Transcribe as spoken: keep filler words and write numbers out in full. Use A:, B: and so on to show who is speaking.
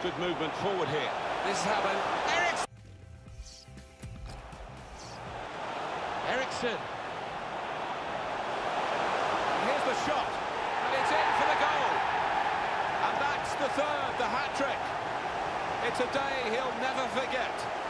A: Good movement forward here.
B: This is happened. Eriksen! Eriksen. Here's the shot. And it's in for the goal. And that's the third, the hat-trick. It's a day he'll never forget.